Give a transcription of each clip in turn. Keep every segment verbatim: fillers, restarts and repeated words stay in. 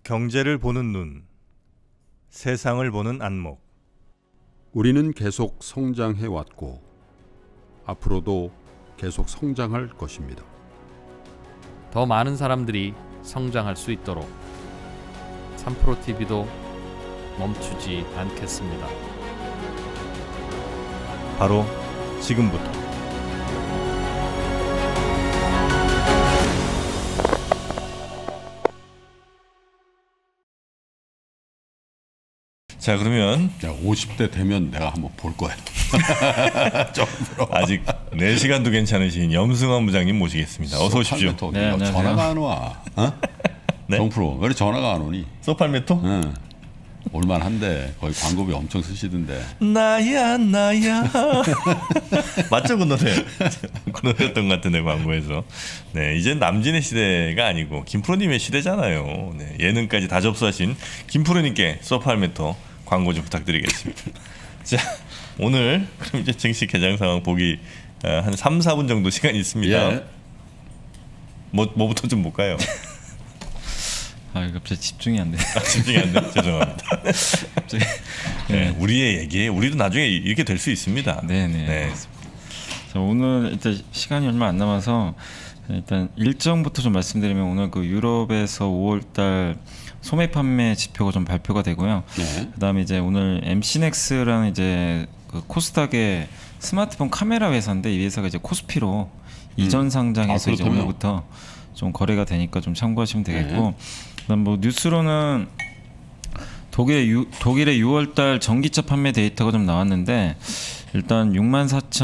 경제를 보는 눈, 세상을 보는 안목. 우리는 계속 성장해 왔고 앞으로도 계속 성장할 것입니다. 더 많은 사람들이 성장할 수 있도록 삼프로티비도 멈추지 않겠습니다. 바로 지금부터. 자, 그러면 자, 오십 대 되면 내가 한번 볼 거야. 아직 네 시간도 괜찮으신 염승환 부장님 모시겠습니다. 어서 오십시오. 네, 전화가 안 와. 어? 네? 정프로 왜 전화가 안 오니? 소팔메토? 응. 올만한데 거의 광고비 엄청 쓰시던데. 나야 나야. 맞죠, 그 노래? 그 노래였던 것 같은데, 광고에서. 네, 이젠 남진의 시대가 아니고 김프로님의 시대잖아요. 네, 예능까지 다 접수하신 김프로님께 소팔메토 광고 좀 부탁드리겠습니다. 자, 오늘 그럼 이제 정식 개장 상황 보기 한 삼, 사 분 정도 시간이 있습니다. 예. 뭐, 뭐부터 좀 볼까요? 아, 갑자기 집중이 안 돼. 아, 집중이 안 돼. 죄송합니다. 갑자기. 네, 우리의 얘기에 우리도 나중에 이렇게 될 수 있습니다. 네네. 네. 자, 오늘 일단 시간이 얼마 안 남아서 일단 일정부터 좀 말씀드리면 오늘 그 유럽에서 오월달 소매 판매 지표가 좀 발표가 되고요. 네. 그다음에 이제 오늘 엠씨넥스라는 이제 그 코스닥의 스마트폰 카메라 회사인데 이 회사가 이제 코스피로 음. 이전 상장해서 아, 이제 오늘부터 좀 거래가 되니까 좀 참고하시면 되겠고. 네. 그다음 뭐 뉴스로는 독일 유, 독일의 유월달 전기차 판매 데이터가 좀 나왔는데 일단 육만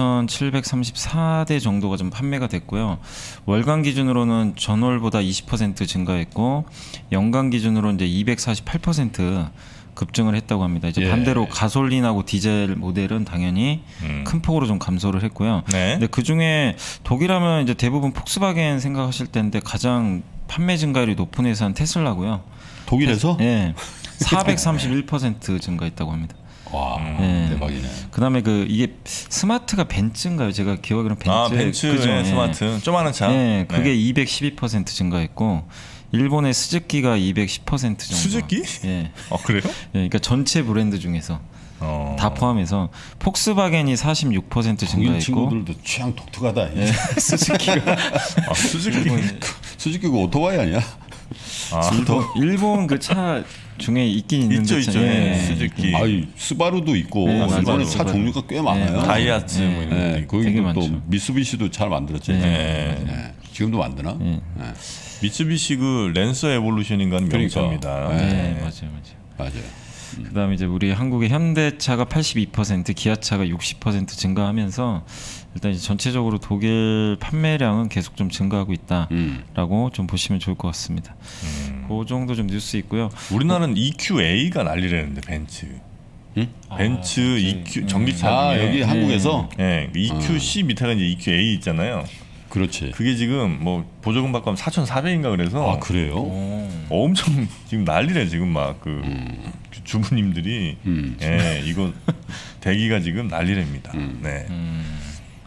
사천칠백삼십사 대 정도가 좀 판매가 됐고요. 월간 기준으로는 전월보다 이십 퍼센트 증가했고 연간 기준으로 이제 이백사십팔 퍼센트 급증을 했다고 합니다. 이제 예. 반대로 가솔린하고 디젤 모델은 당연히 음. 큰 폭으로 좀 감소를 했고요. 네. 근데 그 중에 독일하면 이제 대부분 폭스바겐 생각하실 텐데 가장 판매 증가율이 높은 회사는 테슬라고요. 독일에서? 예. 네. 사백삼십일 퍼센트 증가했다고 합니다. 와, 네. 대박이네. 그다음에 그 이게 스마트가 벤츠인가요? 제가 기억하기로는 벤츠. 아, 벤츠의 그죠? 스마트. 조그마한 차. 네, 그게 네. 이백십이 퍼센트 증가했고 일본의 스즈키가 이백십 퍼센트 정도. 스즈키? 예. 아, 그래요? 예, 그러니까 전체 브랜드 중에서 어. 다 포함해서 폭스바겐이 사십육 퍼센트 증가했고. 친구들도 취향 독특하다. 예. 스즈키가 아, 스즈키. 스즈키가 오토바이 아니야? 아, 일본, 일본 그 차 중에 있긴 있는데 있죠, 있죠. 예. 스즈키. 아이, 스바루도 있고 네, 일본에 맞아요. 차 종류가 꽤 많아요. 네, 다이아츠 네. 뭐 이런 네, 것도 있고. 거기 되게 또 많죠. 미쓰비시도 잘 만들었잖아요. 네. 네. 지금도 만드나? 네. 네. 미쓰비시 그 랜서 에볼루션인가는 그러니까. 명차입니다. 네. 네, 네. 맞아요, 맞아요. 맞아요. 그다음에 이제 우리 한국의 현대차가 팔십이 퍼센트, 기아차가 육십 퍼센트 증가하면서 일단 이제 전체적으로 독일 판매량은 계속 좀 증가하고 있다라고 음. 좀 보시면 좋을 것 같습니다. 음. 그 정도 좀 뉴스 있고요. 우리나라는 이큐에이가 난리라는데 벤츠. 응? 벤츠 아, 이큐 음. 전기차 아, 중에 여기 한국에서? 네, 이큐씨 어. 밑에가 이제 이큐에이 있잖아요. 그렇지. 그게 지금 뭐 보조금 받고 하면 사천사백인가 그래서 아, 그래요? 오. 엄청 지금 난리래 지금 막 그 음. 주부님들이 음. 예, 이거 대기가 지금 난리랍니다. 음. 네. 음.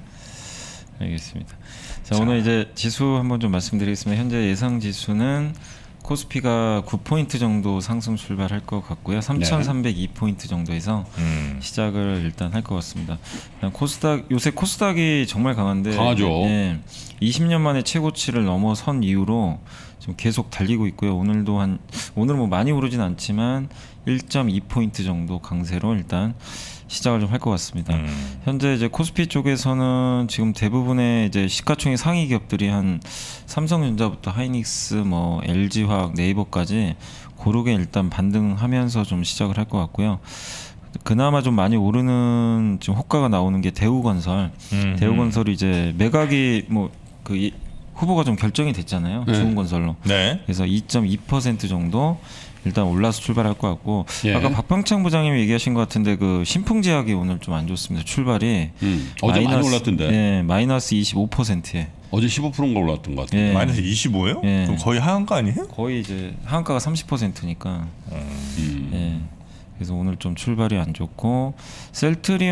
알겠습니다. 자, 자, 오늘 이제 지수 한번 좀 말씀드리겠습니다. 현재 예상 지수는 코스피가 구 포인트 정도 상승 출발할 것 같고요. 삼천삼백이 포인트 정도에서 음. 시작을 일단 할 것 같습니다. 코스닥 요새 코스닥이 정말 강한데 강하죠. 예, 이십 년 만에 최고치를 넘어선 이후로 지금 계속 달리고 있고요. 오늘도 한 오늘 뭐 많이 오르진 않지만 일 점 이 포인트 정도 강세로 일단 시작을 좀 할 것 같습니다. 음. 현재 이제 코스피 쪽에서는 지금 대부분의 이제 시가총액 상위 기업들이 한 삼성전자부터 하이닉스, 뭐 엘지화학, 네이버까지 고르게 일단 반등하면서 좀 시작을 할 것 같고요. 그나마 좀 많이 오르는 지금 호가가 나오는 게 대우건설. 음. 대우건설이 이제 매각이 뭐 그 후보가 좀 결정이 됐잖아요. 네. 주은건설로. 네. 그래서 이 점 이 퍼센트 정도 일단 올라서 출발할 것 같고 예. 아까 박병창 부장님이 얘기하신 것 같은데 그 신풍제약이 오늘 좀 안 좋습니다. 출발이 음. 어제 많이 올랐던데. 네, 마이너스 이십오 퍼센트에 어제 십오 퍼센트인가 올랐던 것 같아요. 예. 마이너스 이십오예요? 예. 그럼 거의 하한가 아니에요? 거의 이제 하한가가 삼십 퍼센트니까 음. 예. 그래서 오늘 좀 출발이 안 좋고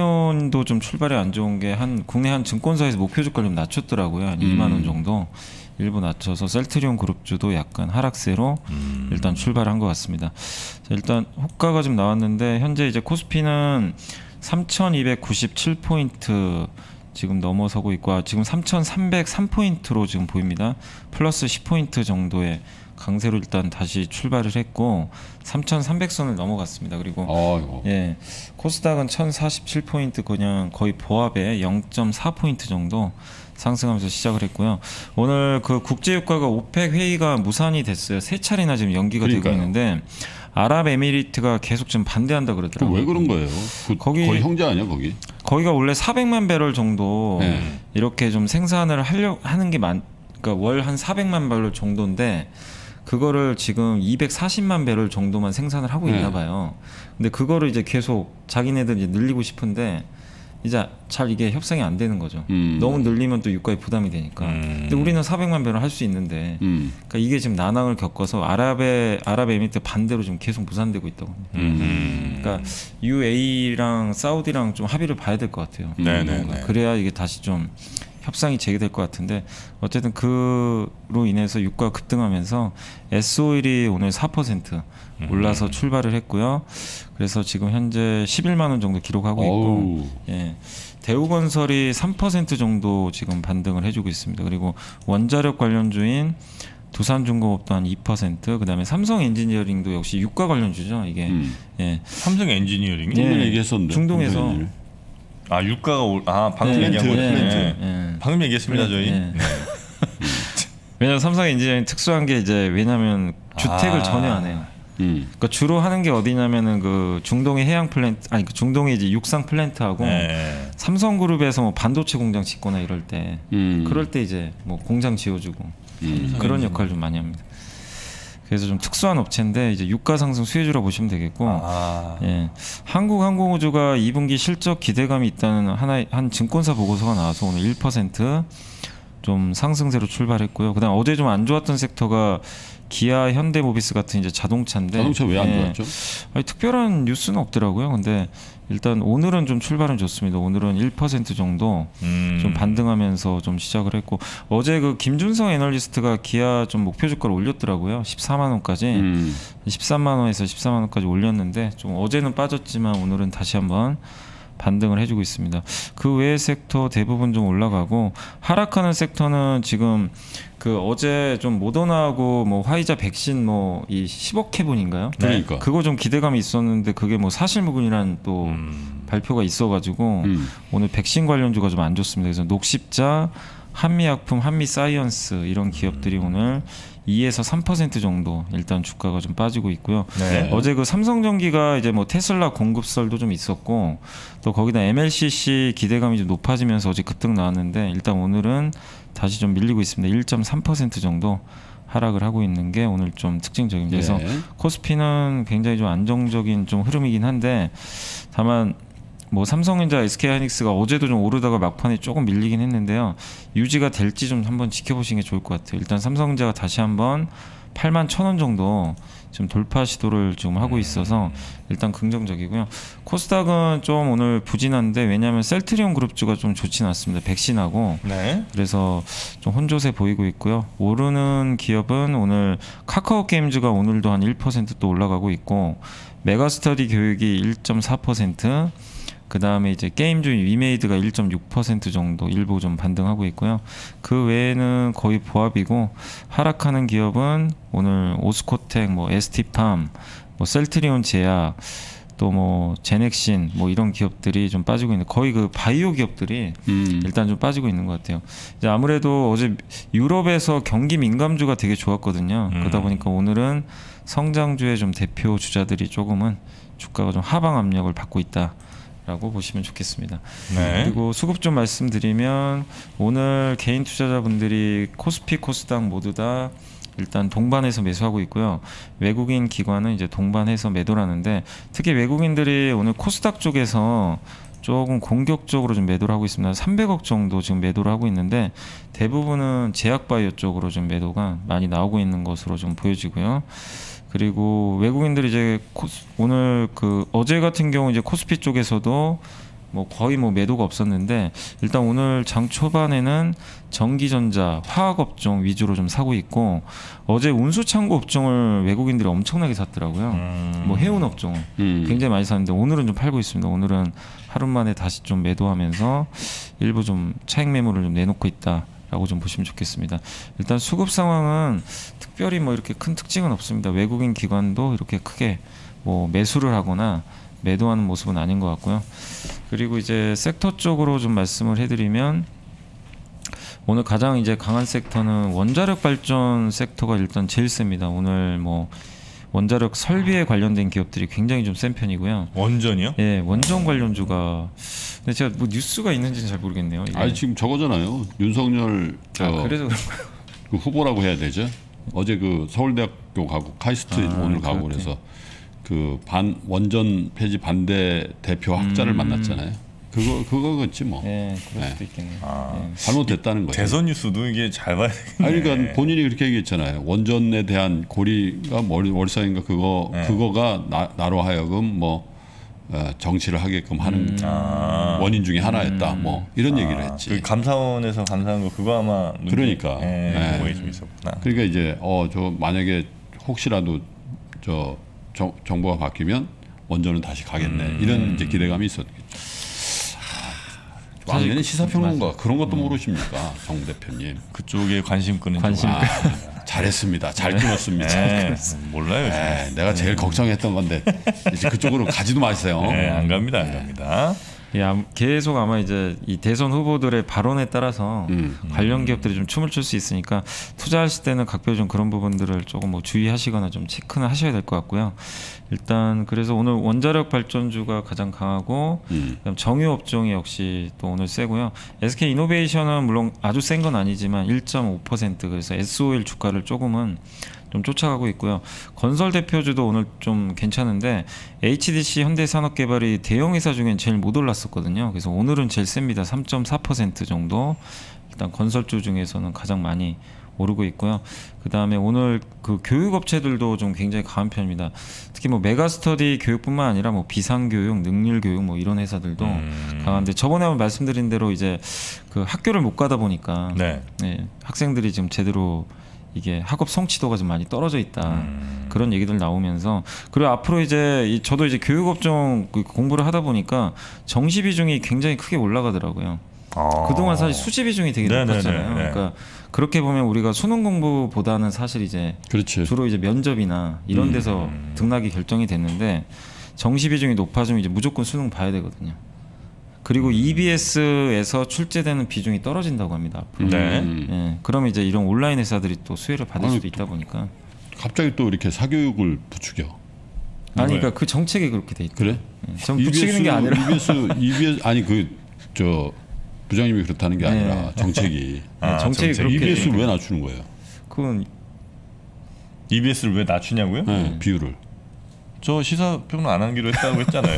셀트리온도 좀 출발이 안 좋은 게 한 국내 한 증권사에서 목표 주가를 좀 낮췄더라고요. 한 음. 이만 원 정도. 일부 낮춰서 셀트리온 그룹주도 약간 하락세로 음. 일단 출발한 것 같습니다. 자, 일단 호가가 좀 나왔는데 현재 이제 코스피는 삼천이백구십칠 포인트 지금 넘어서고 있고 아, 지금 삼천삼백삼 포인트로 지금 보입니다. 플러스 십 포인트 정도의 강세로 일단 다시 출발을 했고 삼천삼백 선을 넘어갔습니다. 그리고 어이구. 예, 코스닥은 천사십칠 포인트 그냥 거의 보합에 영 점 사 포인트 정도 상승하면서 시작을 했고요. 오늘 그 국제유가가 오펙 회의가 무산이 됐어요. 세 차례나 지금 연기가 그러니까요. 되고 있는데 아랍에미리트가 계속 좀 반대한다 그러더라고요. 왜 그런 거예요? 그 거기 거의 형제 아니야 거기? 거기가 원래 사백만 배럴 정도 네. 이렇게 좀 생산을 하려 하는 게 많. 그러니까 월 한 사백만 배럴 정도인데 그거를 지금 이백사십만 배럴 정도만 생산을 하고 있나 봐요. 근데 그거를 이제 계속 자기네들 이제 늘리고 싶은데 이제 잘 이게 협상이 안 되는 거죠. 음. 너무 늘리면 또 유가에 부담이 되니까. 음. 근데 우리는 사백만 배럴 할 수 있는데, 음. 그러니까 이게 지금 난항을 겪어서 아랍의 아랍에미리트 반대로 지금 계속 무산되고 있다고. 음. 그러니까 유에이랑 사우디랑 좀 합의를 봐야 될 것 같아요. 네네. 그래야 이게 다시 좀 협상이 재개될 것 같은데 어쨌든 그로 인해서 유가가 급등하면서 에스오일이 오늘 사 퍼센트 올라서 음. 출발을 했고요. 그래서 지금 현재 십일만 원 정도 기록하고 있고, 예, 대우건설이 삼 퍼센트 정도 지금 반등을 해주고 있습니다. 그리고 원자력 관련주인 두산중공업도 한 이 퍼센트, 그다음에 삼성엔지니어링도 역시 유가 관련주죠. 이게 음. 예. 삼성 엔지니어링이 예. 얘기했었는데 중동에서 아 유가가 올, 아 방금 네, 얘기한 거죠. 네. 네. 방금 얘기했습니다 저희. 네. 네. 왜냐하면 삼성엔지니어링 특수한 게 이제 왜냐하면 주택을 아. 전혀 안 해요. 음. 그러니까 주로 하는 게 어디냐면은 그 중동의 해양 플랜트, 아니 그 중동의 이제 육상 플랜트하고 네. 삼성그룹에서 뭐 반도체 공장 짓거나 이럴 때, 음. 그럴 때 이제 뭐 공장 지어주고 음. 그런 역할을 좀 많이 합니다. 그래서 좀 특수한 업체인데 이제 유가 상승 수혜주라 보시면 되겠고, 아. 예, 한국항공우주가 이 분기 실적 기대감이 있다는 하나의 한 증권사 보고서가 나와서 오늘 일 퍼센트 좀 상승세로 출발했고요. 그다음 어제 좀 안 좋았던 섹터가 기아, 현대모비스 같은 이제 자동차인데 자동차 왜 안 예, 좋았죠? 아니, 특별한 뉴스는 없더라고요. 근데 일단 오늘은 좀 출발은 좋습니다. 오늘은 일 퍼센트 정도 음. 좀 반등하면서 좀 시작을 했고, 어제 그 김준성 애널리스트가 기아 좀 목표 주가를 올렸더라고요. 십사만 원까지 음. 십삼만 원에서 십사만 원까지 올렸는데 좀 어제는 빠졌지만 오늘은 다시 한번 반등을 해주고 있습니다. 그 외의 섹터 대부분 좀 올라가고, 하락하는 섹터는 지금 그 어제 좀 모더나하고 뭐 화이자 백신 뭐 이 십억 회분인가요? 그러니까 그거 좀 기대감이 있었는데 그게 뭐 사실무근이란 또 음. 발표가 있어가지고 음. 오늘 백신 관련주가 좀 안 좋습니다. 그래서 녹십자, 한미약품, 한미사이언스 이런 기업들이 음. 오늘 이에서 삼 퍼센트 정도 일단 주가가 좀 빠지고 있고요. 네. 어제 그 삼성전기가 이제 뭐 테슬라 공급설도 좀 있었고, 또 거기다 엠엘씨씨 기대감이 좀 높아지면서 어제 급등 나왔는데 일단 오늘은 다시 좀 밀리고 있습니다. 일 점 삼 퍼센트 정도 하락을 하고 있는 게 오늘 좀 특징적입니다. 그래서 네. 코스피는 굉장히 좀 안정적인 좀 흐름이긴 한데, 다만 뭐 삼성전자, 에스케이하이닉스가 어제도 좀 오르다가 막판에 조금 밀리긴 했는데요. 유지가 될지 좀 한번 지켜보시는 게 좋을 것 같아요. 일단 삼성전자가 다시 한번 팔만 천 원 정도 지금 돌파 시도를 지금 하고 있어서 일단 긍정적이고요. 코스닥은 좀 오늘 부진한데, 왜냐하면 셀트리온 그룹주가 좀 좋진 않습니다. 백신하고. 네. 그래서 좀 혼조세 보이고 있고요. 오르는 기업은 오늘 카카오 게임즈가 오늘도 한 일 퍼센트 또 올라가고 있고, 메가스터디 교육이 일 점 사 퍼센트, 그 다음에 이제 게임주인 위메이드가 일 점 육 퍼센트 정도 일부 좀 반등하고 있고요. 그 외에는 거의 보합이고, 하락하는 기업은 오늘 오스코텍, 뭐 에스티팜, 뭐 셀트리온 제약, 또 뭐 제넥신 뭐 이런 기업들이 좀 빠지고 있는, 거의 그 바이오 기업들이 음. 일단 좀 빠지고 있는 것 같아요. 이제 아무래도 어제 유럽에서 경기 민감주가 되게 좋았거든요. 음. 그러다 보니까 오늘은 성장주의 좀 대표 주자들이 조금은 주가가 좀 하방 압력을 받고 있다 라고 보시면 좋겠습니다. 네. 그리고 수급 좀 말씀드리면, 오늘 개인 투자자분들이 코스피, 코스닥 모두 다 일단 동반해서 매수하고 있고요. 외국인 기관은 이제 동반해서 매도를 하는데, 특히 외국인들이 오늘 코스닥 쪽에서 조금 공격적으로 좀 매도를 하고 있습니다. 삼백억 정도 지금 매도를 하고 있는데, 대부분은 제약바이오 쪽으로 좀 매도가 많이 나오고 있는 것으로 좀 보여지고요. 그리고 외국인들이 이제 코스, 오늘 그 어제 같은 경우 이제 코스피 쪽에서도 뭐 거의 뭐 매도가 없었는데 일단 오늘 장 초반에는 전기전자, 화학업종 위주로 좀 사고 있고 어제 운수창고 업종을 외국인들이 엄청나게 샀더라고요. 음. 뭐 해운 업종 음. 굉장히 많이 샀는데 오늘은 좀 팔고 있습니다. 오늘은 하루 만에 다시 좀 매도하면서 일부 좀 차익 매물을 좀 내놓고 있다라고 좀 보시면 좋겠습니다. 일단 수급 상황은 특별히 뭐 이렇게 큰 특징은 없습니다. 외국인 기관도 이렇게 크게 뭐 매수를 하거나 매도하는 모습은 아닌 것 같고요. 그리고 이제 섹터 쪽으로 좀 말씀을 해드리면 오늘 가장 이제 강한 섹터는 원자력 발전 섹터가 일단 제일 셉니다. 오늘 뭐 원자력 설비에 관련된 기업들이 굉장히 좀 센 편이고요. 원전이요? 예, 원전 관련주가. 근데 제가 뭐 뉴스가 있는지는 잘 모르겠네요. 이게. 아니 지금 저거잖아요. 윤석열 저 아, 그래서 그 후보라고 해야 되죠. 어제 그 서울대학교 가고 카이스트 아, 오늘 가고 그래서. 그 반 원전 폐지 반대 대표 학자를 음. 만났잖아요. 그거 그거겠지 뭐. 네, 그럴 수도 네. 있겠네요. 아, 네. 잘못됐다는 거예요. 대선 뉴스도 이게 잘 봐야 되겠네. 아니, 그러니까 본인이 그렇게 얘기했잖아요. 원전에 대한 고리가 월사인가 그거 네. 그거가 나, 나로 하여금 뭐 어, 정치를 하게끔 하는 음. 아. 원인 중에 하나였다. 음. 뭐 이런 아. 얘기를 했지. 그 감사원에서 감사한 거 그거 아마 그러니까. 네, 네. 좀 있었구나. 그러니까 이제 어 저 만약에 혹시라도 저 정, 정부가 바뀌면 원전은 다시 가겠네. 음. 이런 이제 기대감이 있었겠죠. 왕년에 시사평론가 그런 것도 음. 모르십니까, 정 대표님? 그쪽에 관심 끄는 관심. 아, 잘했습니다. 잘 끊었습니다. 네, 몰라요. 네, 내가 제일 걱정했던 건데 이제 그쪽으로 가지도 마세요. 네, 안 갑니다, 안 갑니다. 예, 계속 아마 이제 이 대선 후보들의 발언에 따라서 음. 관련 기업들이 좀 춤을 출 수 있으니까 투자하실 때는 각별히 좀 그런 부분들을 조금 뭐 주의하시거나 좀 체크는 하셔야 될 것 같고요. 일단 그래서 오늘 원자력 발전주가 가장 강하고 음. 그다음 정유 업종이 역시 또 오늘 세고요. 에스케이 이노베이션은 물론 아주 센 건 아니지만 일 점 오 퍼센트 그래서 에스오엘 주가를 조금은 좀 쫓아가고 있고요. 건설 대표주도 오늘 좀 괜찮은데 에이치디씨 현대산업개발이 대형 회사 중엔 제일 못 올랐었거든요. 그래서 오늘은 제일 셉니다. 삼 점 사 퍼센트 정도. 일단 건설주 중에서는 가장 많이 오르고 있고요. 그 다음에 오늘 그 교육업체들도 좀 굉장히 강한 편입니다. 특히 뭐 메가스터디 교육뿐만 아니라 뭐 비상교육, 능률교육 뭐 이런 회사들도 음. 강한데 저번에 말씀드린 대로 이제 그 학교를 못 가다 보니까 네. 네, 학생들이 지금 제대로 이게 학업 성취도가 좀 많이 떨어져 있다 음. 그런 얘기들 나오면서 그리고 앞으로 이제 저도 이제 교육업종 공부를 하다 보니까 정시 비중이 굉장히 크게 올라가더라고요. 아. 그동안 사실 수시 비중이 되게 네네네네. 높았잖아요. 그러니까 그렇게 보면 우리가 수능 공부보다는 사실 이제 그렇지. 주로 이제 면접이나 이런 데서 음. 등락이 결정이 됐는데 정시 비중이 높아지면 이제 무조건 수능 봐야 되거든요. 그리고 이비에스에서 출제되는 비중이 떨어진다고 합니다. 앞으로. 네. 네. 그러면 이제 이런 온라인 회사들이 또 수혜를 받을 아니, 수도 있다 보니까. 갑자기 또 이렇게 사교육을 부추겨. 아니, 그러니까 그 정책이 그렇게 돼 있다. 그래? 네. 전 부추기는 게 아니라. 이비에스, 이비에스 아니 그 저 부장님이 그렇다는 게 아니라 네. 정책이. 아, 정책이 정책. 그렇게. 이비에스를 왜 낮추는 거예요? 그건 이비에스를 왜 낮추냐고요? 네, 음. 비율을. 저 시사평론 안 하기로 했다고 했잖아요.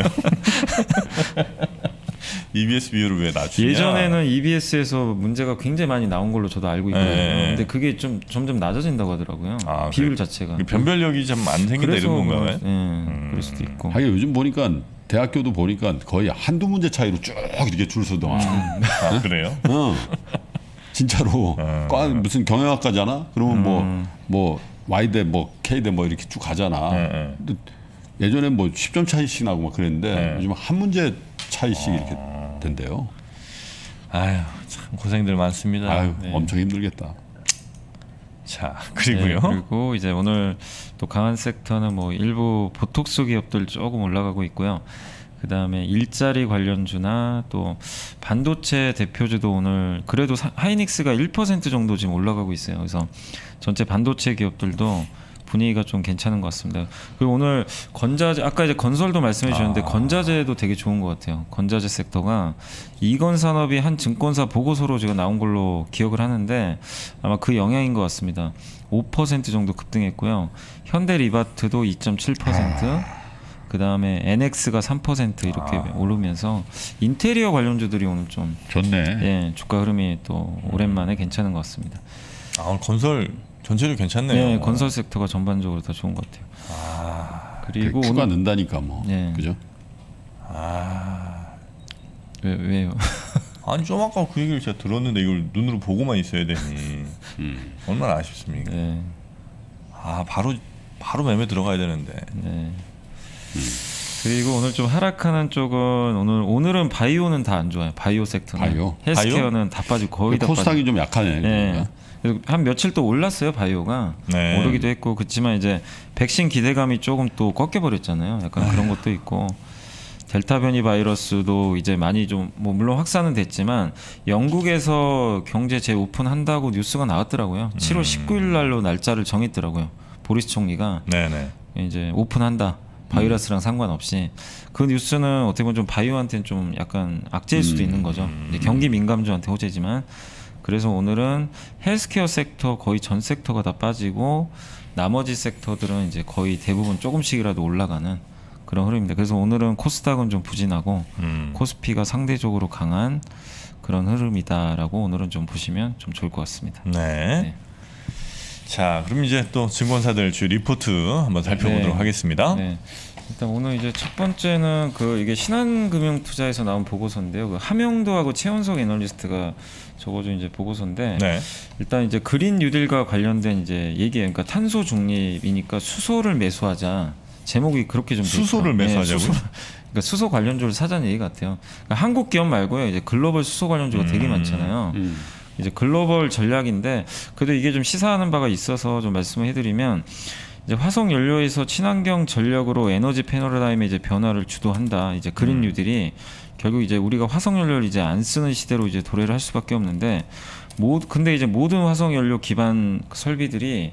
이비에스 비율을 왜 낮추냐? 예전에는 이비에스에서 문제가 굉장히 많이 나온 걸로 저도 알고 있거든요. 네. 근데 그게 좀 점점 낮아진다고 하더라고요. 아, 비율 그래. 자체가. 변별력이 좀 안 생긴다 이런 건가요? 네, 음. 그럴 수도 있고. 하긴 요즘 보니까 대학교도 보니까 거의 한두 문제 차이로 쭉 이렇게 줄 서더만. 음. 아, 그래요? 어. 진짜로 음. 과 무슨 경영학과잖아? 그러면 뭐뭐 음. 뭐 Y대 뭐 K대 뭐 이렇게 쭉 가잖아. 음. 근데 예전에 뭐 십 점 차이씩 나고 막 그랬는데 음. 요즘 한 문제 차이씩 어. 이렇게 된대요. 아유, 참 고생들 많습니다. 아유, 네. 엄청 힘들겠다. 자, 그리고요. 네, 그리고 이제 오늘 또 강한 섹터는 뭐 일부 보톡스 기업들 조금 올라가고 있고요. 그 다음에 일자리 관련주나 또 반도체 대표주도 오늘 그래도 하이닉스가 일 퍼센트 정도 지금 올라가고 있어요. 그래서 전체 반도체 기업들도 분위기가 좀 괜찮은 것 같습니다. 그리고 오늘 건자재 아까 이제 건설도 말씀해 주셨는데 아. 건자재도 되게 좋은 것 같아요. 건자재 섹터가 이건산업이 한 증권사 보고서로 제가 나온 걸로 기억을 하는데 아마 그 영향인 것 같습니다. 오 퍼센트 정도 급등했고요. 현대리바트도 이 점 칠 퍼센트 아. 그 다음에 엔엑스가 삼 퍼센트 이렇게 아. 오르면서 인테리어 관련주들이 오늘 좀 좋네. 예, 주가 흐름이 또 오랜만에 괜찮은 것 같습니다. 아, 오늘 건설 전체도 괜찮네요. 네, 건설 섹터가 전반적으로 다 좋은 것 같아요. 아, 그리고 추가 오늘, 는다니까 뭐, 네. 그죠? 아, 왜 왜요? 아니 좀 아까 그 얘기를 제가 들었는데 이걸 눈으로 보고만 있어야 되니 음. 얼마나 아쉽습니까? 네. 아 바로 바로 매매 들어가야 되는데. 네. 음. 그리고 오늘 좀 하락하는 쪽은 오늘 오늘은 바이오는 다 안 좋아요. 바이오 섹터는. 바이오? 헬스케어는 바이오? 다 빠지고 거의 다 코스닥이 빠지고. 좀 약하네. 네. 한 며칠 또 올랐어요 바이오가. 네. 오르기도 했고 그렇지만 이제 백신 기대감이 조금 또 꺾여버렸잖아요. 약간 아유. 그런 것도 있고 델타 변이 바이러스도 이제 많이 좀 뭐 물론 확산은 됐지만 영국에서 경제 재오픈한다고 뉴스가 나왔더라고요. 음. 칠월 십구일 날로 날짜를 정했더라고요. 보리스 총리가 네네. 이제 오픈한다. 바이러스랑 음. 상관없이 그 뉴스는 어떻게 보면 좀 바이오한테는 좀 약간 악재일 수도 음. 있는 거죠. 이제 경기 민감주한테 호재지만 그래서 오늘은 헬스케어 섹터 거의 전 섹터가 다 빠지고 나머지 섹터들은 이제 거의 대부분 조금씩이라도 올라가는 그런 흐름입니다. 그래서 오늘은 코스닥은 좀 부진하고 음. 코스피가 상대적으로 강한 그런 흐름이다라고 오늘은 좀 보시면 좀 좋을 것 같습니다. 네. 네. 자, 그럼 이제 또 증권사들 주 리포트 한번 살펴보도록 네. 하겠습니다. 네. 일단 오늘 이제 첫 번째는 그 이게 신한금융투자에서 나온 보고서인데요. 그 함영도하고 최원석 애널리스트가 적어준 이제 보고서인데 네. 일단 이제 그린 뉴딜과 관련된 이제 얘기예요. 그러니까 탄소 중립이니까 수소를 매수하자. 제목이 그렇게 좀 수소를 매수하자고요? 네, 수소, 그러니까 수소 관련주를 사자는 얘기 같아요. 그러니까 한국 기업 말고요. 이제 글로벌 수소 관련주가 음. 되게 많잖아요. 음. 이제 글로벌 전략인데 그래도 이게 좀 시사하는 바가 있어서 좀 말씀을 해드리면 이제 화석 연료에서 친환경 전력으로 에너지 패러다임의 이제 변화를 주도한다. 이제 그린 뉴딜이 결국 이제 우리가 화석 연료를 이제 안 쓰는 시대로 이제 도래를 할 수밖에 없는데 모 근데 이제 모든 화석 연료 기반 설비들이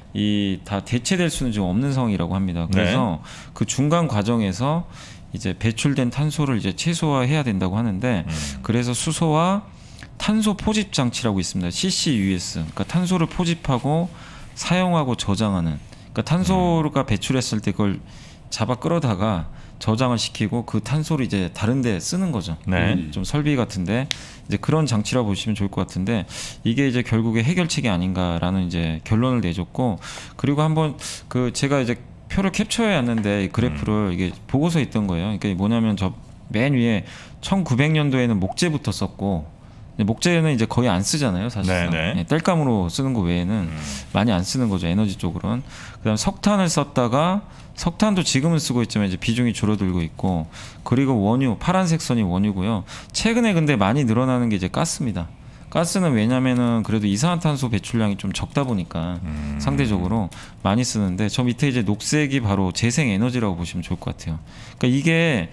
이 다 대체될 수는 지금 없는 상황이라고 합니다. 그래서 네. 그 중간 과정에서 이제 배출된 탄소를 이제 최소화해야 된다고 하는데 음. 그래서 수소와 탄소 포집 장치라고 있습니다. 씨씨유에스. 그러니까 탄소를 포집하고 사용하고 저장하는. 그러니까 탄소가 음. 배출했을 때 그걸 잡아 끌어다가 저장을 시키고 그 탄소를 이제 다른 데 쓰는 거죠. 네. 좀 설비 같은데 이제 그런 장치라고 보시면 좋을 것 같은데 이게 이제 결국에 해결책이 아닌가라는 이제 결론을 내줬고 그리고 한번 그 제가 이제 표를 캡처해 왔는데 이 그래프를 음. 이게 보고서에 있던 거예요. 그러니까 뭐냐면 저 맨 위에 천구백 년도에는 목재부터 썼고 목재는 이제 거의 안 쓰잖아요, 사실상. 네, 땔감으로 쓰는 거 외에는 음. 많이 안 쓰는 거죠, 에너지 쪽으로는. 그다음 석탄을 썼다가 석탄도 지금은 쓰고 있지만 이제 비중이 줄어들고 있고 그리고 원유, 파란색 선이 원유고요. 최근에 근데 많이 늘어나는 게 이제 가스입니다. 가스는 왜냐면은 그래도 이산화탄소 배출량이 좀 적다 보니까 음. 상대적으로 많이 쓰는데 저 밑에 이제 녹색이 바로 재생에너지라고 보시면 좋을 것 같아요. 그러니까 이게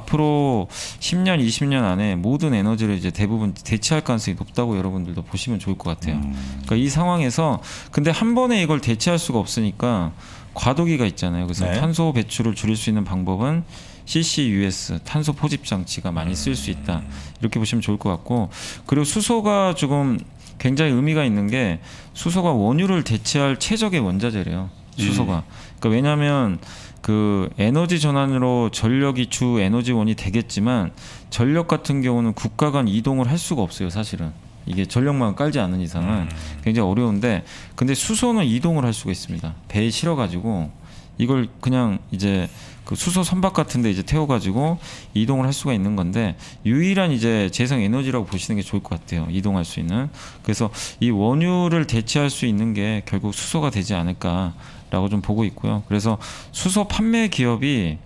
앞으로 십 년, 이십 년 안에 모든 에너지를 이제 대부분 대체할 가능성이 높다고 여러분들도 보시면 좋을 것 같아요. 음. 그러니까 이 상황에서 근데 한 번에 이걸 대체할 수가 없으니까 과도기가 있잖아요. 그래서 네. 탄소 배출을 줄일 수 있는 방법은 씨씨유에스 탄소 포집 장치가 많이 쓸 수 있다. 이렇게 보시면 좋을 것 같고 그리고 수소가 조금 굉장히 의미가 있는 게 수소가 원유를 대체할 최적의 원자재래요. 수소가. 그러니까 왜냐하면 그 에너지 전환으로 전력이 주 에너지원이 되겠지만 전력 같은 경우는 국가 간 이동을 할 수가 없어요. 사실은. 이게 전력망을 깔지 않는 이상은 굉장히 어려운데 근데 수소는 이동을 할 수가 있습니다. 배에 실어가지고 이걸 그냥 이제 그 수소 선박 같은데 이제 태워가지고 이동을 할 수가 있는 건데 유일한 이제 재생 에너지라고 보시는 게 좋을 것 같아요. 이동할 수 있는. 그래서 이 원유를 대체할 수 있는 게 결국 수소가 되지 않을까라고 좀 보고 있고요. 그래서 수소 판매 기업이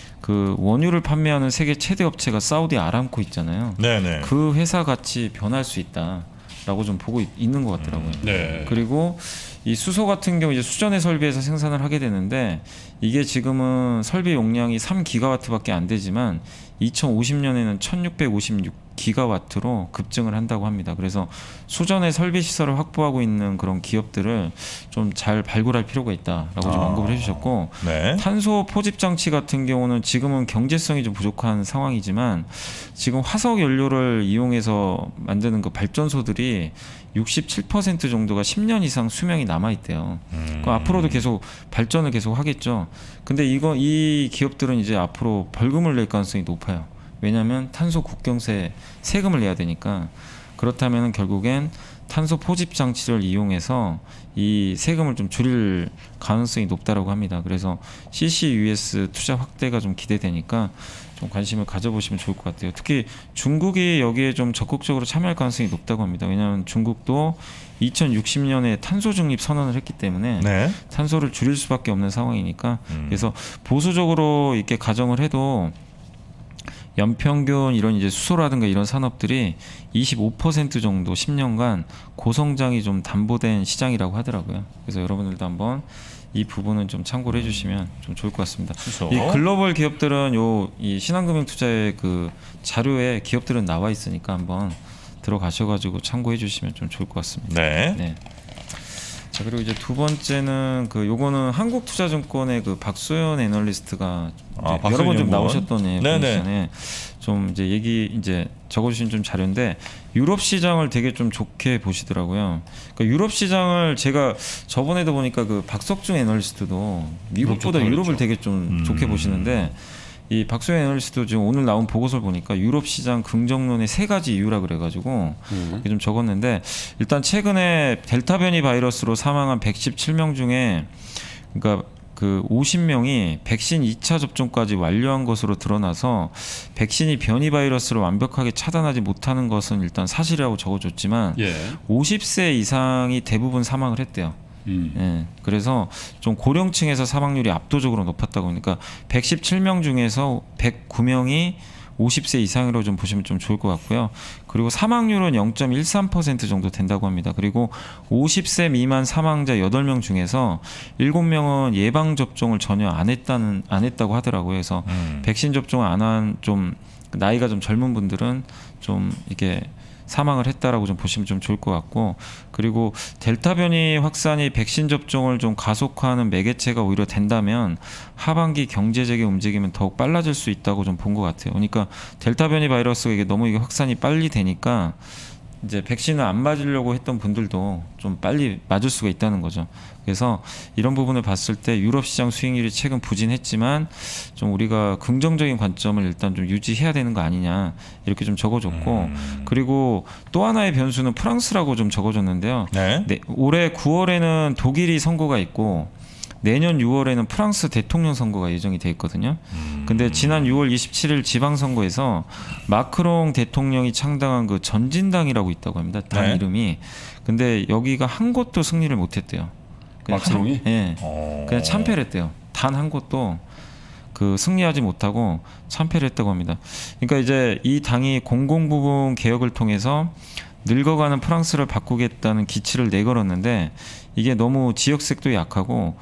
그 원유를 판매하는 세계 최대 업체가 사우디 아람코 있잖아요. 네네. 그 회사 같이 변할 수 있다라고 좀 보고 있, 있는 것 같더라고요. 음, 네. 그리고 이 수소 같은 경우 이제 수전의 설비에서 생산을 하게 되는데 이게 지금은 설비 용량이 삼 기가와트밖에 안 되지만 이천오십 년에는 천육백오십육 기가와트로 급증을 한다고 합니다. 그래서 수전의 설비 시설을 확보하고 있는 그런 기업들을 좀 잘 발굴할 필요가 있다라고 좀 아, 언급을 해주셨고 네. 탄소 포집 장치 같은 경우는 지금은 경제성이 좀 부족한 상황이지만 지금 화석 연료를 이용해서 만드는 그 발전소들이 육십칠 퍼센트 정도가 십 년 이상 수명이 남아 있대요. 음. 그럼 앞으로도 계속 발전을 계속 하겠죠. 근데 이거 이 기업들은 이제 앞으로 벌금을 낼 가능성이 높아요. 왜냐하면 탄소 국경세 세금을 내야 되니까. 그렇다면 결국엔 탄소 포집 장치를 이용해서 이 세금을 좀 줄일 가능성이 높다라고 합니다. 그래서 씨씨유에스 투자 확대가 좀 기대되니까 좀 관심을 가져보시면 좋을 것 같아요. 특히 중국이 여기에 좀 적극적으로 참여할 가능성이 높다고 합니다. 왜냐하면 중국도 이천육십 년에 탄소 중립 선언을 했기 때문에 네. 탄소를 줄일 수밖에 없는 상황이니까 음. 그래서 보수적으로 이렇게 가정을 해도 연평균 이런 이제 수소라든가 이런 산업들이 이십오 퍼센트 정도 십 년간 고성장이 좀 담보된 시장이라고 하더라고요. 그래서 여러분들도 한번 이 부분은 좀 참고를 해주시면 좀 좋을 것 같습니다. 수소. 이 글로벌 기업들은 요 이 신한금융투자의 그 자료에 기업들은 나와 있으니까 한번 들어가셔가지고 참고해 주시면 좀 좋을 것 같습니다. 네. 네. 자 그리고 이제 두 번째는 그 요거는 한국투자증권의 그 박소연 애널리스트가 아, 여러 번 좀 나오셨던 예, 분이잖아요. 좀 이제 얘기 이제 적어주신 좀 자료인데 유럽 시장을 되게 좀 좋게 보시더라고요. 그러니까 유럽 시장을 제가 저번에도 보니까 그 박석중 애널리스트도 미국보다 유럽 유럽을 되게 좀 음. 좋게 보시는데. 이 박소연 애널리스트도 지금 오늘 나온 보고서를 보니까 유럽 시장 긍정론의 세 가지 이유라 그래가지고 음. 좀 적었는데 일단 최근에 델타 변이 바이러스로 사망한 백십칠 명 중에 그러니까 그 오십 명이 백신 이 차 접종까지 완료한 것으로 드러나서 백신이 변이 바이러스를 완벽하게 차단하지 못하는 것은 일단 사실이라고 적어줬지만 예. 오십 세 이상이 대부분 사망을 했대요. 음. 예, 그래서 좀 고령층에서 사망률이 압도적으로 높았다고 하니까 백십칠 명 중에서 백구 명이 오십 세 이상으로 좀 보시면 좀 좋을 것 같고요. 그리고 사망률은 영 점 일삼 퍼센트 정도 된다고 합니다. 그리고 오십 세 미만 사망자 여덟 명 중에서 일곱 명은 예방 접종을 전혀 안 했다는 안 했다고 하더라고요. 그래서 음. 백신 접종을 안 한 좀 나이가 좀 젊은 분들은 좀 이게 사망을 했다라고 좀 보시면 좀 좋을 것 같고 그리고 델타 변이 확산이 백신 접종을 좀 가속화하는 매개체가 오히려 된다면 하반기 경제적인 움직임은 더욱 빨라질 수 있다고 좀 본 것 같아요. 그러니까 델타 변이 바이러스가 이게 너무 이게 확산이 빨리 되니까 이제 백신을 안 맞으려고 했던 분들도 좀 빨리 맞을 수가 있다는 거죠. 그래서 이런 부분을 봤을 때 유럽 시장 수익률이 최근 부진했지만 좀 우리가 긍정적인 관점을 일단 좀 유지해야 되는 거 아니냐 이렇게 좀 적어줬고 음. 그리고 또 하나의 변수는 프랑스라고 좀 적어줬는데요. 네? 네, 올해 구월에는 독일이 선거가 있고 내년 유월에는 프랑스 대통령 선거가 예정이 돼 있거든요. 음. 근데 지난 유월 이십칠일 지방선거에서 마크롱 대통령이 창당한 그 전진당이라고 있다고 합니다. 당 네? 이름이. 근데 여기가 한 곳도 승리를 못했대요. 마크롱이? 예. 네. 그냥 참패를 했대요. 단 한 곳도 그 승리하지 못하고 참패를 했다고 합니다. 그러니까 이제 이 당이 공공부문 개혁을 통해서 늙어가는 프랑스를 바꾸겠다는 기치를 내걸었는데 이게 너무 지역색도 약하고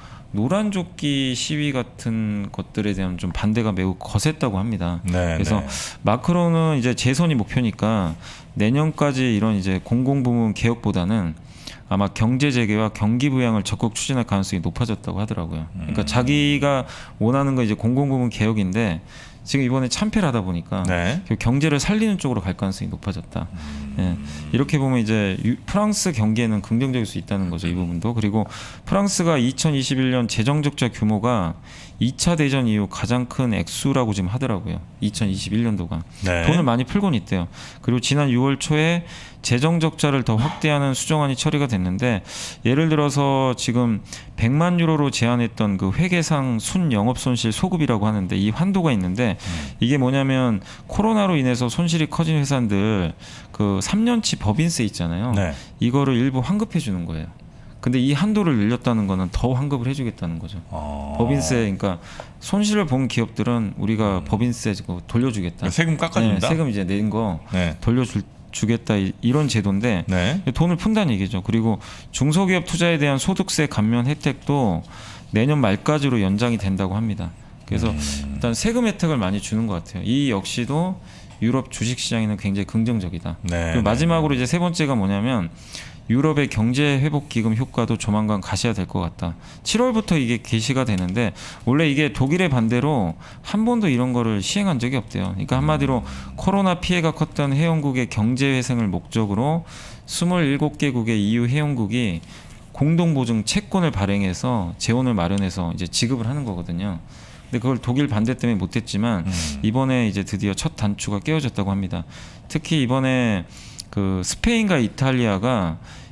노란조끼 시위 같은 것들에 대한 좀 반대가 매우 거셌다고 합니다. 네, 그래서 네. 마크롱은 이제 재선이 목표니까 내년까지 이런 이제 공공부문 개혁보다는 아마 경제 재개와 경기 부양을 적극 추진할 가능성이 높아졌다고 하더라고요. 그러니까 음. 자기가 원하는 건 이제 공공부문 개혁인데 지금 이번에 참패를 하다 보니까 네. 경제를 살리는 쪽으로 갈 가능성이 높아졌다. 음. 예. 이렇게 보면 이제 유, 프랑스 경기에는 긍정적일 수 있다는 거죠. 이 부분도. 그리고 프랑스가 이천이십일 년 재정적자 규모가 이 차 대전 이후 가장 큰 액수라고 지금 하더라고요. 이천이십일 년도가. 네. 돈을 많이 풀고는 있대요. 그리고 지난 유월 초에 재정 적자를 더 확대하는 수정안이 처리가 됐는데 예를 들어서 지금 백만 유로로 제한했던 그 회계상 순 영업 손실 소급이라고 하는데 이 한도가 있는데 이게 뭐냐면 코로나로 인해서 손실이 커진 회사들 그 삼 년치 법인세 있잖아요. 네. 이거를 일부 환급해 주는 거예요. 근데 이 한도를 늘렸다는 거는 더 환급을 해주겠다는 거죠. 아. 법인세, 그러니까 손실을 본 기업들은 우리가 음. 법인세 돌려주겠다. 세금 깎아준다. 네, 세금 이제 낸 거 네. 돌려줄. 주겠다 이런 제도인데 네. 돈을 푼다는 얘기죠. 그리고 중소기업 투자에 대한 소득세 감면 혜택도 내년 말까지로 연장이 된다고 합니다. 그래서 음. 일단 세금 혜택을 많이 주는 것 같아요. 이 역시도 유럽 주식시장에는 굉장히 긍정적이다. 네. 그리고 마지막으로 이제 세 번째가 뭐냐면 유럽의 경제회복기금 효과도 조만간 가셔야 될 것 같다. 칠월부터 이게 개시가 되는데 원래 이게 독일의 반대로 한 번도 이런 거를 시행한 적이 없대요. 그러니까 한마디로 코로나 피해가 컸던 회원국의 경제회생을 목적으로 스물일곱 개국의 이유 회원국이 공동보증 채권을 발행해서 재원을 마련해서 이제 지급을 하는 거거든요. 근데 그걸 독일 반대 때문에 못했지만 음. 이번에 이제 드디어 첫 단추가 깨어졌다고 합니다. 특히 이번에 그 스페인과 이탈리아가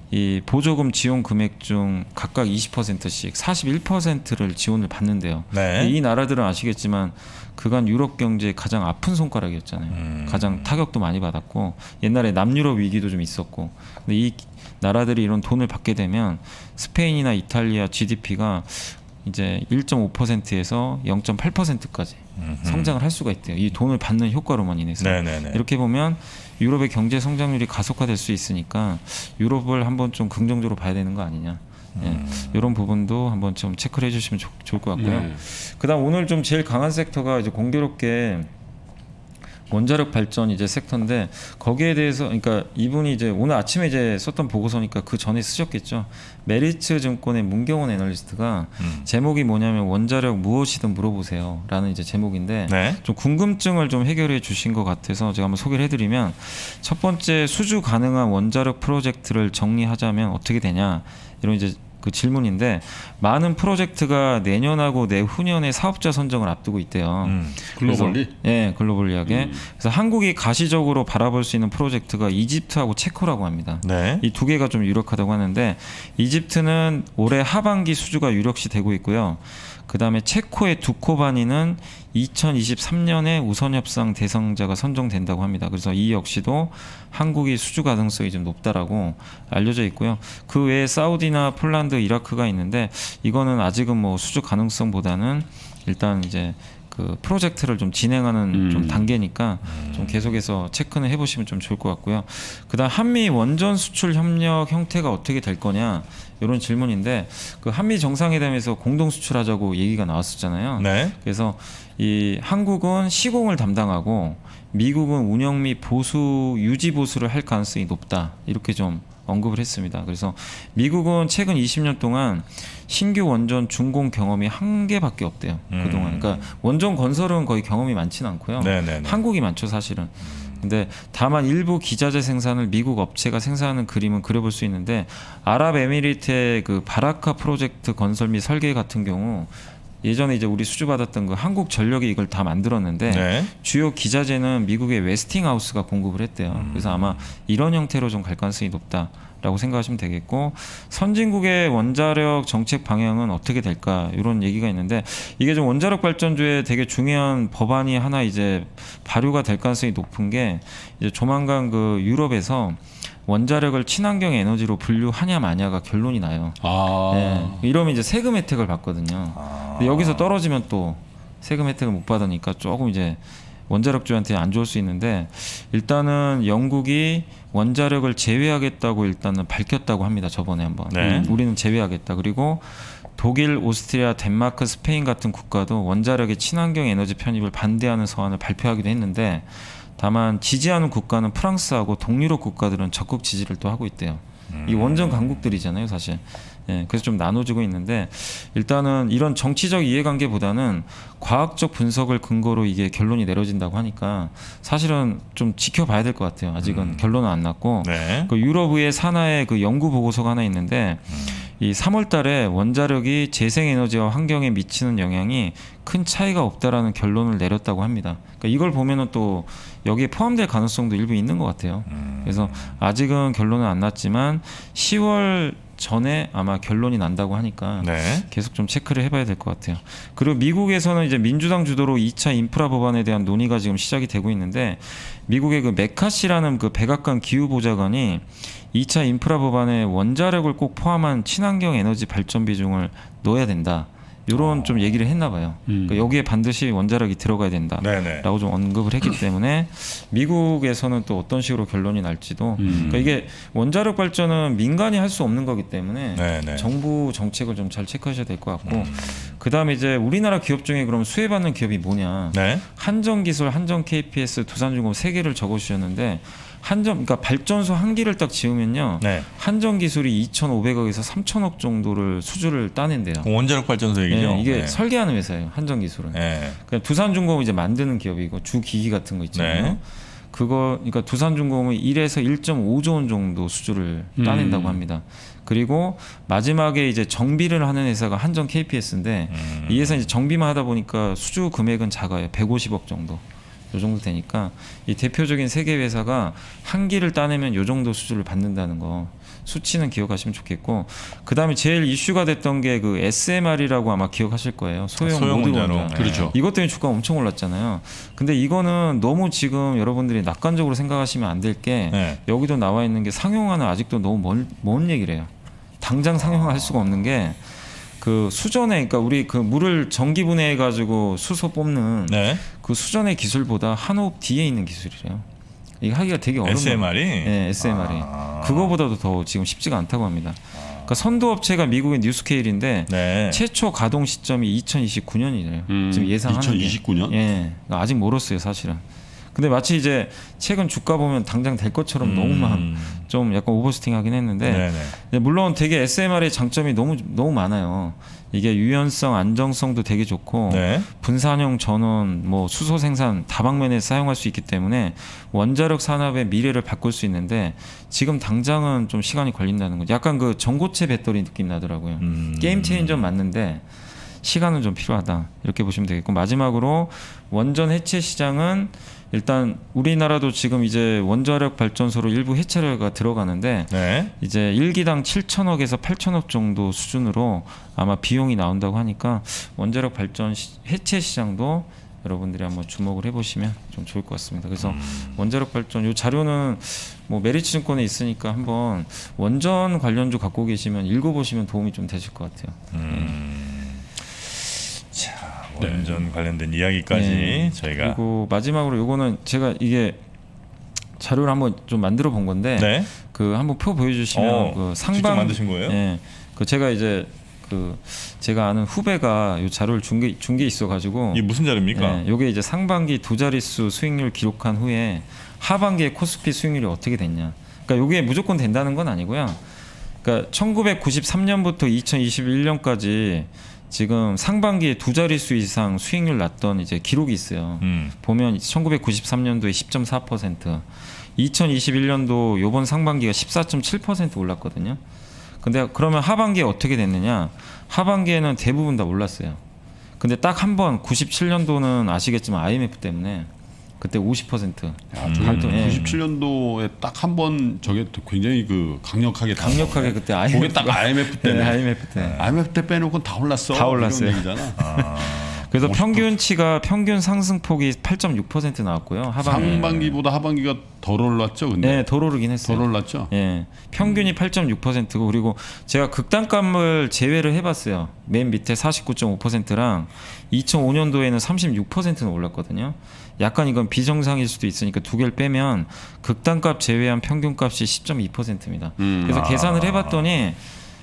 이 보조금 지원 금액 중 각각 이십 퍼센트씩 사십일 퍼센트를 지원을 받는데요. 네. 이 나라들은 아시겠지만 그간 유럽 경제의 가장 아픈 손가락이었잖아요. 음. 가장 타격도 많이 받았고 옛날에 남유럽 위기도 좀 있었고. 근데 이 나라들이 이런 돈을 받게 되면 스페인이나 이탈리아 지디피가 이제 일 점 오 퍼센트에서 영 점 팔 퍼센트까지 음흠. 성장을 할 수가 있대요. 이 돈을 받는 효과로만 인해서. 네네네. 이렇게 보면 유럽의 경제 성장률이 가속화될 수 있으니까 유럽을 한번 좀 긍정적으로 봐야 되는 거 아니냐. 음. 예, 이런 부분도 한번 좀 체크를 해주시면 좋, 좋을 것 같고요. 네. 그다음 오늘 좀 제일 강한 섹터가 이제 공교롭게 원자력 발전 이제 섹터인데 거기에 대해서 그러니까 이분이 이제 오늘 아침에 이제 썼던 보고서니까 그 전에 쓰셨겠죠. 메리츠 증권의 문경원 애널리스트가 음. 제목이 뭐냐면 원자력 무엇이든 물어보세요라는 이제 제목인데 네. 좀 궁금증을 좀 해결해 주신 것 같아서 제가 한번 소개를 해드리면 첫 번째 수주 가능한 원자력 프로젝트를 정리하자면 어떻게 되냐 이런 이제 그 질문인데 많은 프로젝트가 내년하고 내후년에 사업자 선정을 앞두고 있대요. 음, 글로벌리? 예, 글로벌리하게. 음. 그래서 한국이 가시적으로 바라볼 수 있는 프로젝트가 이집트하고 체코라고 합니다. 네. 이 두 개가 좀 유력하다고 하는데 이집트는 올해 하반기 수주가 유력시 되고 있고요. 그 다음에 체코의 두코바니는 이천이십삼 년에 우선협상 대상자가 선정된다고 합니다. 그래서 이 역시도 한국이 수주 가능성이 좀 높다라고 알려져 있고요. 그 외에 사우디나 폴란드, 이라크가 있는데 이거는 아직은 뭐 수주 가능성보다는 일단 이제 그 프로젝트를 좀 진행하는 음. 좀 단계니까 좀 계속해서 체크는 해보시면 좀 좋을 것 같고요. 그다음 한미 원전 수출 협력 형태가 어떻게 될 거냐 이런 질문인데 그 한미 정상회담에서 공동 수출하자고 얘기가 나왔었잖아요. 네. 그래서 이 한국은 시공을 담당하고 미국은 운영 및 보수 유지 보수를 할 가능성이 높다 이렇게 좀 언급을 했습니다. 그래서 미국은 최근 이십 년 동안 신규 원전 준공 경험이 한 개밖에 없대요. 음. 그동안. 그러니까 원전 건설은 거의 경험이 많지는 않고요. 네네네. 한국이 많죠, 사실은. 근데 다만 일부 기자재 생산을 미국 업체가 생산하는 그림은 그려볼 수 있는데 아랍에미리트의 그 바라카 프로젝트 건설 및 설계 같은 경우 예전에 이제 우리 수주받았던 그 한국전력이 이걸 다 만들었는데 네. 주요 기자재는 미국의 웨스팅하우스가 공급을 했대요. 음. 그래서 아마 이런 형태로 좀 갈 가능성이 높다라고 생각하시면 되겠고 선진국의 원자력 정책 방향은 어떻게 될까 이런 얘기가 있는데 이게 좀 원자력 발전주에 되게 중요한 법안이 하나 이제 발효가 될 가능성이 높은 게 이제 조만간 그 유럽에서 원자력을 친환경 에너지로 분류하냐 마냐가 결론이 나요. 아. 네. 이러면 이제 세금 혜택을 받거든요. 아. 근데 여기서 떨어지면 또 세금 혜택을 못 받으니까 조금 이제 원자력주한테 안 좋을 수 있는데 일단은 영국이 원자력을 제외하겠다고 일단은 밝혔다고 합니다. 저번에 한번. 네. 우리는 제외하겠다. 그리고 독일, 오스트리아, 덴마크, 스페인 같은 국가도 원자력의 친환경 에너지 편입을 반대하는 서한을 발표하기도 했는데 다만 지지하는 국가는 프랑스하고 동유럽 국가들은 적극 지지를 또 하고 있대요. 음. 이 원전 강국들이잖아요, 사실. 예, 그래서 좀 나눠지고 있는데 일단은 이런 정치적 이해관계보다는 과학적 분석을 근거로 이게 결론이 내려진다고 하니까 사실은 좀 지켜봐야 될 것 같아요. 아직은 음. 결론은 안 났고 네. 그 유럽의 산하의 그 연구 보고서가 하나 있는데 음. 이 삼월 달에 원자력이 재생에너지와 환경에 미치는 영향이 큰 차이가 없다라는 결론을 내렸다고 합니다. 그러니까 이걸 보면은 또 여기에 포함될 가능성도 일부 있는 것 같아요. 음. 그래서 아직은 결론은 안 났지만 시월 전에 아마 결론이 난다고 하니까 네. 계속 좀 체크를 해봐야 될 것 같아요. 그리고 미국에서는 이제 민주당 주도로 이 차 인프라 법안에 대한 논의가 지금 시작이 되고 있는데 미국의 그 메카시라는 그 백악관 기후보좌관이 이 차 인프라 법안에 원자력을 꼭 포함한 친환경 에너지 발전 비중을 넣어야 된다. 이런 어. 좀 얘기를 했나 봐요. 음. 그러니까 여기에 반드시 원자력이 들어가야 된다라고 좀 언급을 했기 때문에 미국에서는 또 어떤 식으로 결론이 날지도 음. 그러니까 이게 원자력 발전은 민간이 할 수 없는 거기 때문에 네네. 정부 정책을 좀 잘 체크하셔야 될 것 같고 음. 그다음에 이제 우리나라 기업 중에 그럼 수혜받는 기업이 뭐냐 네? 한전기술, 한전 케이피에스, 두산중공 세 개를 적어주셨는데 한전, 그러니까 발전소 한 기를 딱 지으면요. 네. 한전 기술이 이천오백억에서 삼천억 정도를 수주를 따낸대요. 원자력 발전소 얘기죠. 네, 이게 네. 설계하는 회사예요. 한전 기술은. 네. 그냥 두산중공은 이제 만드는 기업이고 주 기기 같은 거 있잖아요. 네. 그거, 그러니까 두산중공은 일에서 일점오조 원 정도 수주를 따낸다고 음. 합니다. 그리고 마지막에 이제 정비를 하는 회사가 한전 케이피에스인데 음. 이 회사 이제 정비만 하다 보니까 수주 금액은 작아요. 백오십억 정도. 요 정도 되니까 이 대표적인 세계 회사가 한 기를 따내면 요 정도 수주를 받는다는 거 수치는 기억하시면 좋겠고, 그 다음에 제일 이슈가 됐던 게 그 에스엠알이라고 아마 기억하실 거예요. 소형, 소형 모드 원전. 그렇죠. 이것 때문에 주가가 엄청 올랐잖아요. 근데 이거는 너무 지금 여러분들이 낙관적으로 생각하시면 안 될 게 네. 여기도 나와 있는 게 상용화는 아직도 너무 먼, 먼 얘기래요. 당장 상용화할 수가 없는 게 그 수전에, 그러니까 우리 그 물을 전기 분해해 가지고 수소 뽑는 네. 그 수전의 기술보다 한 호흡 뒤에 있는 기술이래요. 이게 하기가 되게 어려운 에스엠알이? 네, 에스엠알이. 아. 그거보다도 더 지금 쉽지가 않다고 합니다. 그러니까 선도 업체가 미국의 뉴스케일인데 네. 최초 가동 시점이 이천이십구 년이래요. 음, 지금 예상하는 이천이십구 년? 게. 예, 아직 멀었어요, 사실은. 근데 마치 이제 최근 주가 보면 당장 될 것처럼 음. 너무만 좀 약간 오버스팅하긴 했는데 물론 되게 에스엠알의 장점이 너무 너무 많아요. 이게 유연성, 안정성도 되게 좋고 네. 분산형 전원, 뭐 수소 생산 다방면에 사용할 수 있기 때문에 원자력 산업의 미래를 바꿀 수 있는데 지금 당장은 좀 시간이 걸린다는 거죠. 약간 그 전고체 배터리 느낌 나더라고요. 음. 게임 체인저 맞는데 시간은 좀 필요하다 이렇게 보시면 되겠고, 마지막으로 원전 해체 시장은 일단 우리나라도 지금 이제 원자력 발전소로 일부 해체가 들어가는데 네. 이제 일 기당 칠천억에서 팔천억 정도 수준으로 아마 비용이 나온다고 하니까 원자력 발전 시, 해체 시장도 여러분들이 한번 주목을 해보시면 좀 좋을 것 같습니다. 그래서 음. 원자력 발전 요 자료는 뭐 메리츠 증권에 있으니까 한번 원전 관련주 갖고 계시면 읽어보시면 도움이 좀 되실 것 같아요. 음. 네. 원전 네. 관련된 이야기까지 네. 저희가 그리고 마지막으로 요거는 제가 이게 자료를 한번 좀 만들어 본 건데 네. 그 한번 표 보여주시면 어, 그 상방 직접 만드신 거예요? 네, 그 제가 이제 그 제가 아는 후배가 요 자료를 준 게 준 게 있어가지고 이게 무슨 자료입니까? 네, 요게 이제 상반기 두 자릿수 수익률 기록한 후에 하반기에 코스피 수익률이 어떻게 됐냐. 그러니까 요게 무조건 된다는 건 아니고요. 그러니까 천구백구십삼 년부터 이천이십일 년까지 지금 상반기에 두 자릿수 이상 수익률 났던 이제 기록이 있어요. 음. 보면 천구백구십삼 년도에 십 점 사 퍼센트, 이천이십일 년도 요번 상반기가 십사 점 칠 퍼센트 올랐거든요. 근데 그러면 하반기에 어떻게 됐느냐? 하반기에는 대부분 다 올랐어요. 근데 딱 한 번 구십칠 년도는 아시겠지만 아이엠에프 때문에 그때 오십 퍼센트. 야, 음. 구십칠 년도에 딱 한 번 저게 굉장히 그 강력하게 강력하게 그때 아이엠에프 그게 딱 아이엠에프 때문에. 네, 아이엠에프 때. 아이엠에프 때 빼놓고는 다 올랐어. 다 올랐어요. 아. 그래서 평균치가 평균 상승폭이 팔 점 육 퍼센트 나왔고요. 하반기. 상반기보다 하반기가 덜 올랐죠, 근데. 네, 덜 오르긴 했어요. 덜 올랐죠. 예, 평균이 음. 팔 점 육 퍼센트고 그리고 제가 극단값을 제외를 해봤어요. 맨 밑에 사십구 점 오 퍼센트랑 이천오 년도에는 삼십육 퍼센트는 올랐거든요. 약간 이건 비정상일 수도 있으니까 두 개를 빼면 극단값 제외한 평균값이 십 점 이 퍼센트입니다. 음. 그래서 아. 계산을 해봤더니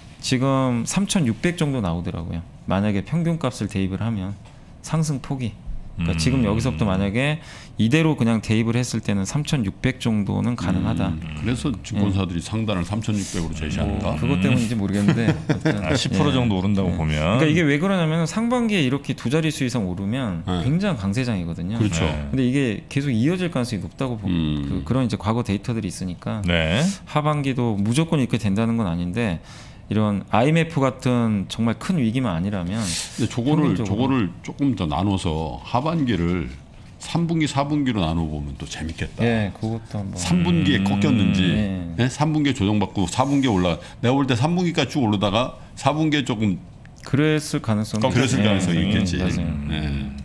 지금 삼천육백 정도 나오더라고요. 만약에 평균값을 대입을 하면 상승폭이. 그러니까 음. 지금 여기서부터 만약에 이대로 그냥 대입을 했을 때는 삼천육백 정도는 가능하다. 음. 그래서 증권사들이 예. 상단을 삼천육백으로 제시한다. 뭐 그것 때문인지 모르겠는데 아, 십 퍼센트 예. 정도 오른다고 예. 보면. 그러니까 이게 왜 그러냐면 상반기에 이렇게 두 자릿수 이상 오르면 예. 굉장히 강세장이거든요. 그렇죠. 예. 근데 이게 계속 이어질 가능성이 높다고 보면 음. 그, 그런 이제 과거 데이터들이 있으니까 네. 하반기도 무조건 이렇게 된다는 건 아닌데. 이런 아이엠에프 같은 정말 큰 위기만 아니라면 근데 저거를 저거를 조금 더 나눠서 하반기를 삼 분기, 사 분기로 나눠 보면 또 재밌겠다. 예, 그것도 한번. 삼 분기에 음, 꺾였는지, 예. 네? 삼 분기에 조정받고 사 분기에 올라. 내가 볼 때 삼 분기까지 쭉 오르다가 사 분기에 조금 그랬을 가능성이 그랬을 가능성이 예, 있겠지. 맞아요. 네.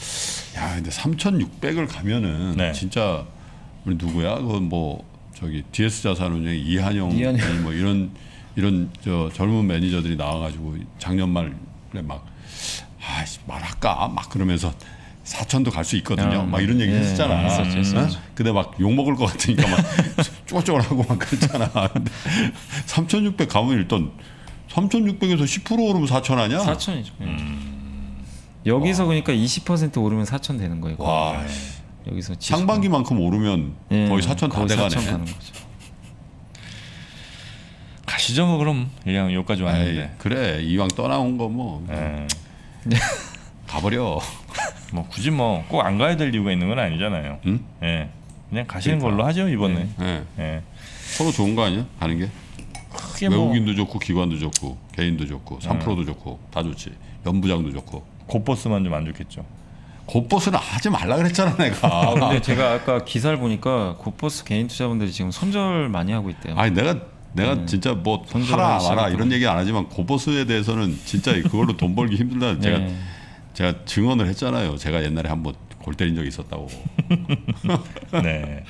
야, 근데 삼천육백을 가면은 네. 진짜 우리 누구야? 그건 뭐 저기 디에스 자산운용 이한영, 이한영. 뭐 이런. 이런 저 젊은 매니저들이 나와가지고 작년 말에 막 아, 말할까 막 그러면서 사천도 갈 수 있거든요. 야, 막 이런 얘기 예, 했었잖아. 있었죠, 있었죠. 어? 근데 막 욕 먹을 것 같으니까 막 쪼글쪼글하고 막 그랬잖아. 근데 삼천육백 가면 일단 삼천육백에서 십 퍼센트 오르면 사천 아니야? 사천이죠. 음. 여기서 와. 그러니까 이십 퍼센트 오르면 사천 되는 거예요. 와. 여기서 상반기만큼 오르면 예, 거의 사천 다 돼가네. 가는 거죠. 가시죠 그럼 그냥 여기까지 왔는데. 에이, 그래 이왕 떠나온 거 뭐 가버려. 뭐 굳이 뭐 꼭 안 가야 될 이유가 있는 건 아니잖아요. 응? 예, 그냥 가시는 그러니까. 걸로 하죠 이번에. 네. 예. 서로 좋은 거 아니야 가는 게? 외국인도 뭐. 좋고 기관도 좋고 개인도 좋고 삼 퍼센트도 음. 좋고 다 좋지. 연부장도 좋고. 고버스만 좀 안 좋겠죠. 고버스는 하지 말라 그랬잖아 내가. 아, 근데 제가 아까 기사를 보니까 고버스 개인 투자분들이 지금 손절 많이 하고 있대요. 아니 내가 내가 네. 진짜 뭐 하라 마라 이런 얘기 안 하지만 고버스에 대해서는 진짜 그걸로 돈 벌기 힘들다. 제가 네. 제가 증언을 했잖아요. 제가 옛날에 한번 골 때린 적이 있었다고. 네.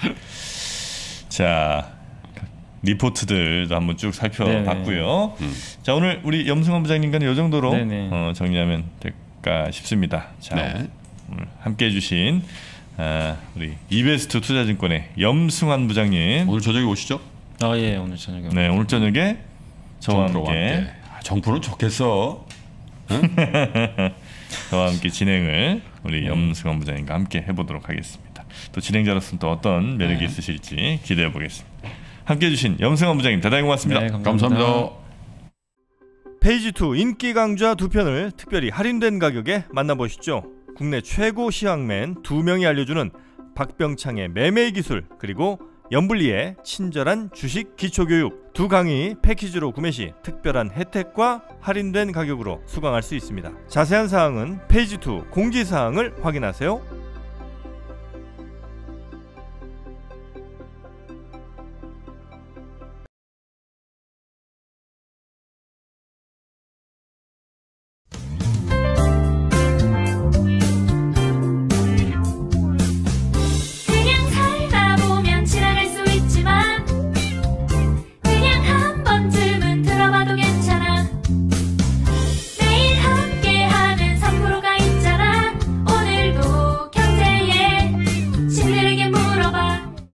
자 리포트들도 한번 쭉 살펴봤고요. 음. 자 오늘 우리 염승환 부장님과는 이 정도로 어, 정리하면 될까 싶습니다. 자 네. 오늘 함께해 주신 아, 우리 이베스트 투자증권의 염승환 부장님 오늘 저녁에 오시죠? 아 예 오늘 저녁에 네 오늘 저녁에 저와 함께, 함께. 아, 정프로는 좋겠어. 응? 저와 함께 진행을 우리 네. 염승환 부장님과 함께 해보도록 하겠습니다. 또 진행자로서는 또 어떤 매력이 네. 있으실지 기대해 보겠습니다. 함께해 주신 염승환 부장님 대단히 고맙습니다. 네, 감사합니다. 감사합니다. 페이지 투 인기 강좌 두 편을 특별히 할인된 가격에 만나보시죠. 국내 최고 시황맨 두 명이 알려주는 박병창의 매매 기술 그리고 염블리의 친절한 주식 기초교육 두 강의 패키지로 구매 시 특별한 혜택과 할인된 가격으로 수강할 수 있습니다. 자세한 사항은 페이지 투 공지사항을 확인하세요.